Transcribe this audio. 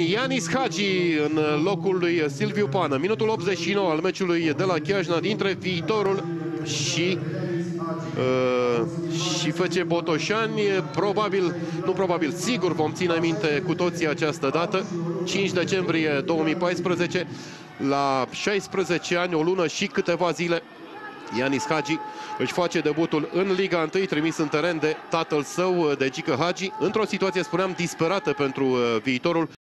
ani, Ianis Hagi în locul lui Silviu Pană. Minutul 89 al meciului de la Chiajna dintre Viitorul și FC Botoșani. Probabil, nu probabil, sigur vom ține minte cu toții această dată. 5 decembrie 2014, la 16 ani, o lună și câteva zile, Ianis Hagi își face debutul în Liga 1, trimis în teren de tatăl său, de Gică Hagi, într-o situație, spuneam, disperată pentru Viitorul.